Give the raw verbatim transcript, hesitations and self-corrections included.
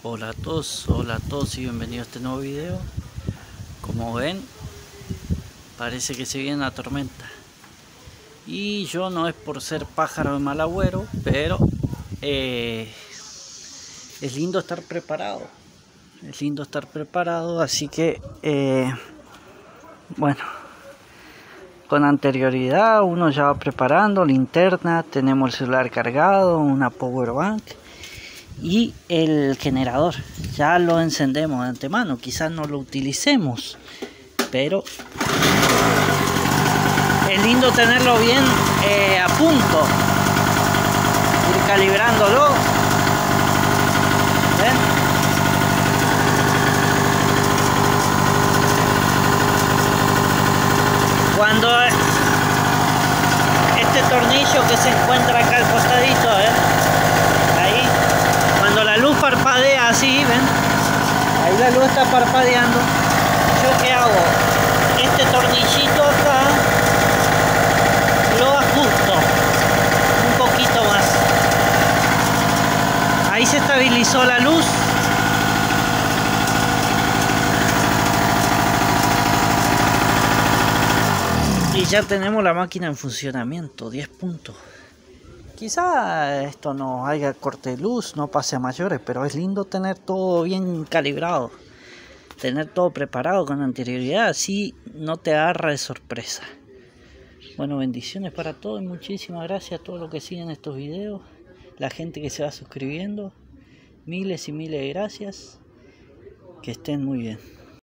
Hola a todos, hola a todos y bienvenidos a este nuevo video. Como ven, parece que se viene una tormenta. Y yo no es por ser pájaro de mal agüero, pero eh, es lindo estar preparado. Es lindo estar preparado, así que eh, bueno, con anterioridad uno ya va preparando linterna, tenemos el celular cargado, una power bank y el generador. Ya lo encendemos de antemano, quizás no lo utilicemos, pero es lindo tenerlo bien eh, a punto, ir calibrándolo. ¿Ven? Cuando este tornillo que se encuentra acá al costadito, ¿eh? Ahí, cuando la luz parpadea así, ¿ven? Ahí la luz está parpadeando. ¿Yo qué hago? Este tornillito acá lo ajusto un poquito más. Ahí se estabilizó la luz. Y ya tenemos la máquina en funcionamiento, diez puntos. Quizá esto no haya corte de luz, no pase a mayores, pero es lindo tener todo bien calibrado, tener todo preparado con anterioridad, así no te agarra de sorpresa. Bueno, bendiciones para todos y muchísimas gracias a todos los que siguen estos videos, la gente que se va suscribiendo, miles y miles de gracias, que estén muy bien.